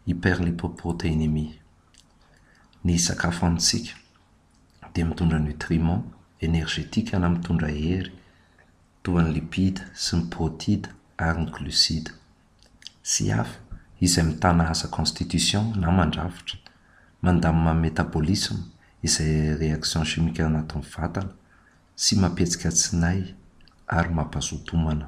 hyperlipoproteinémie. Ny sakafo amintsika dia mitondra nutriments énergétika na mitondra hery toa ny lipide sy ny protide ary ny glucide sy hafa izay mitana asa constitution na mandrafitra, mandamina métabolisme izay réaction chimique anatin'ny vatana sy mampetsika tsinay ary mampazoto homana.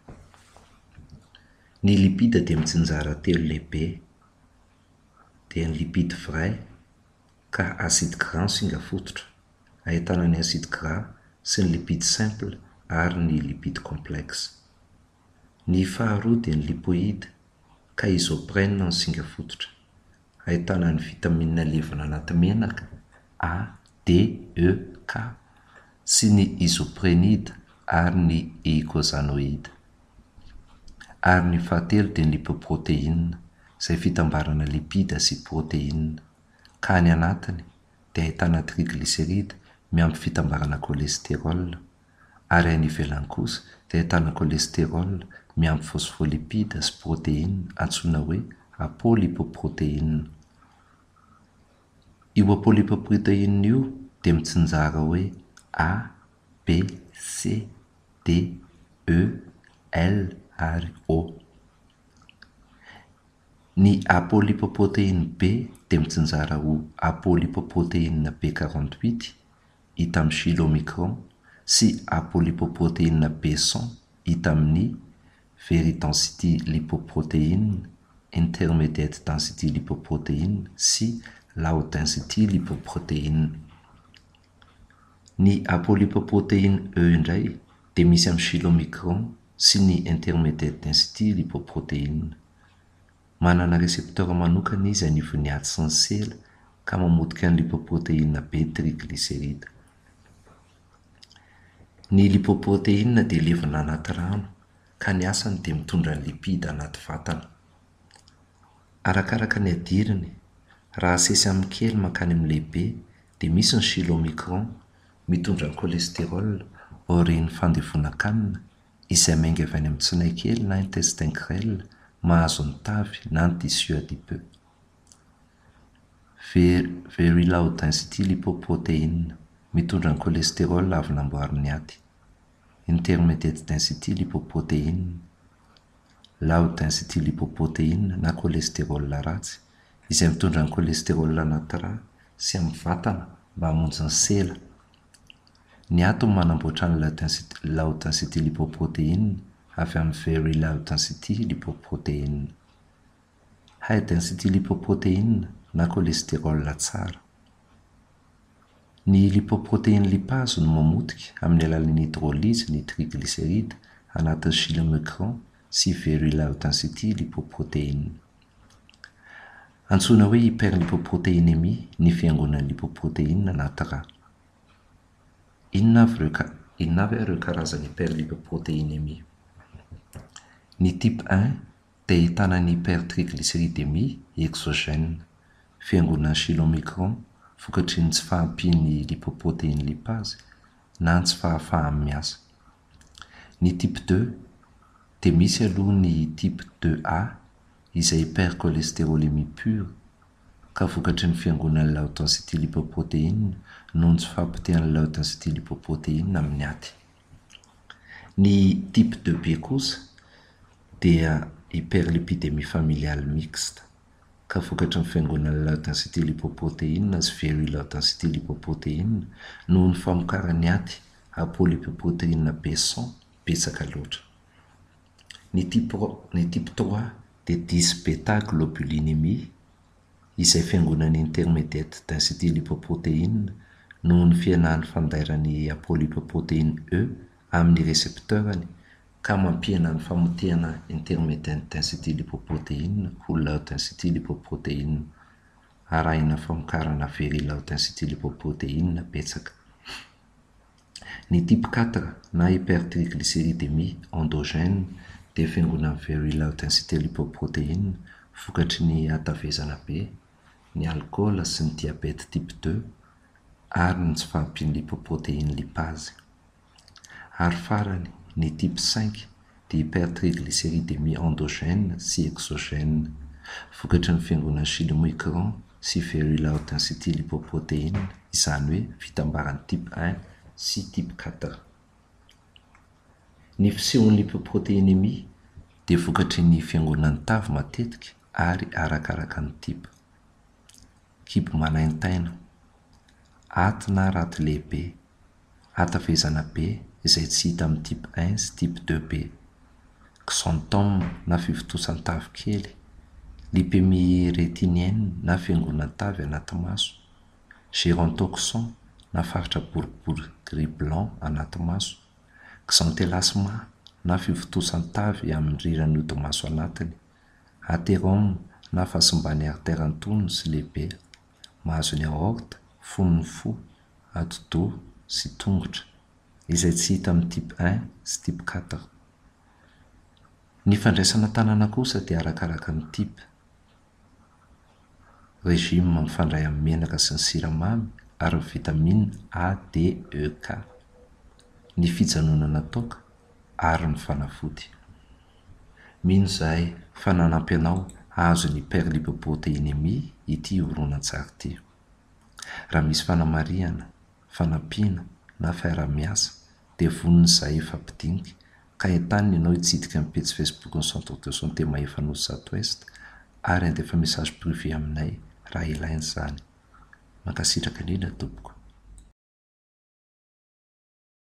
Ny lipide dia mitsinjara telo lehibe dia ny lipide vrai ka acide gras singa fototra, ahitana ny acide gras sy ny lipide simple ary ny lipide complexe. Ny faharoa dia ny lipoïde ka isoprène ny singa fototra, ahitana ny vitamine levina anaty menaka A, D, E, K sy ny isoprénide ary ny eicosanoïde. Ary ny fahatelo dia ny lipoprotéine izay fitambarana lipide sy protéine, ka ny anatiny dia ahitana triglycéride miampy fitambarana cholestérol, ary any ivelany kosa dia ahitana cholestérol miampy phospholipide sy protéine antsoina hoe apolipoprotéine. Io apolipoprotéine io dia mitsinjara hoe A, B, C, D, E, L ary O. Ny apolipoprotéine B dia mitsinjara ho apolipoprotéine B48 hita amin'ny kilomicron sy apolipoprotéine B100 hita amin'ny very density lipoprotéine, intermediate density lipoprotéine sy low density lipoprotéine. Ny apolipoprotéine E indray dia misy amin'ny kilomicron sy ny intermediate density lipoprotéine. Manana récepteur manokana izy anivon'ny aty sy ny sela ka mamodika ny lipoprotéine B triglycéride. Ny lipoprotéine dia levina anaty rano ka ny asany dia mitondra ny lipide anaty vatana. Arakaraka ny adiriny, raha asesy amin'ny kely mankany amin'ny lehibe dia misy ny kilomicron mitondra ny cholestérol orin'ny fandevonan-kanina izay mainga avy any amin'ny tsinaikely na intestin grêle mahazo ny tavy na ny tissu adipeux. Very low density lipoprotéine mitondra ny cholestérol avy namboarin'ny aty. Intermediate density lipoprotéine, low density lipoprotéine na cholestérol ratsy izay mitondra ny cholestérol anaty rà sy amin'ny vatana mba hamonjy ny sela. Ny ato manamboatra ny low density lipoprotéine avy amin'ny very low density lipoprotéine. High density lipoprotéine na cholestérol tsara. Ny lipoprotéine lipase no mamotika amin'ny alalan'ny hydrolyse ny triglycéride anatin'ny kilomicron sy very low density lipoprotéine. Antsoina hoe hyperlipoprotéinémie ny fiangonan'ny lipoprotéine anaty rà. Inona avy ireo karazany hyperlipoprotéinémie? Ny type 1 dia ahitana ny hypertriglycéridémie exogène, fiangonan'ny kilomicron vokatry ny tsy fahampian'ny lipoprotéine lipase na ny tsy fahafahany miasa. Ny type 2 dia misy aloha ny type 2A izay hypercholestérolémie pure ka vokatry ny fiangonan'ny low density lipoprotéine noho ny tsy fahampitehan'ny low density lipoprotéine amin'ny aty. Ny type 2B kosa dia hyperlipidémie familiale mixte ka vokatry ny fiangonan'ny low density lipoprotéine sy very low density lipoprotéine noho ny famokarany aty apolipoprotéine B100 betsaka loatra. Ny type 3 dia dysbêta globulinémie izay fiangonan'ny intermediate density lipoprotéine noho ny fianahan'ny fandairany apolipoprotéine E amin'ny récepteurany ka mampihana ny famotehana intermediate density lipoprotéine ho low density lipoprotéine, arahina famokarana very low density lipoprotéine betsaka. Ny type 4 na hypertriglycéridémie endogène dia fiangonan'ny very low density lipoprotéine vokatry ny hatavezana be, ny alcool sy ny diabète type 2 ary ny tsy fahampian'ny lipoprotéine lipase. Ary farany ny type 5 dia hypertriglycéridémie endogène sy exogène vokatry ny fiangonany chylomicron sy ferula haute densité lipoprotéine, izany hoe fitambarany type 1 sy type 4. Ny fisehon'ny lipoprotéinémie dia vokatry ny fiangonan'ny tavy matetika ary arakaraka ny type. Kibo manaintaina, aty na raty lehibe, atavezana be izay tsy hita amin'ny type 1 sy type 2b, xanthome na fivotosan-tavy kely, lipémie rétinienne na fiangonan'ny tavy anaty maso, gérontoxon na faritra boribory gris blanc anaty maso, xanthelasma na fivotosan-tavy amin'ny rirany odi-maso anatiny, athérome na fahasimbany artère antonony sy lehibe, mahazo ny aorte, fonony fo, atidoha sy tongotra, izay tsy hita amin'ny type 1 sy type 4. Ny fandraisana tanana kosa dia arakaraka ny type. Régime mifandray amin'ny menaka sy ny siramamy ary ny vitamine A, D, E, K. Ny fijanonana toka ary ny fanafody. Mino izahay fa nanampy anao azo ny hyperlipoprotéinémie ity horonan-tsary ity. Raha misy fanamariana, fanampiana na fiara-miasa dia vonona izahay efa mpidinika ka entanina ianao hitsidika amin'ny pejy Facebook ny Centre de Santé Mahefanozy South-Ouest ary andefa message privé aminay raha ilaina izany. Mankasitraka indrindra tompoko.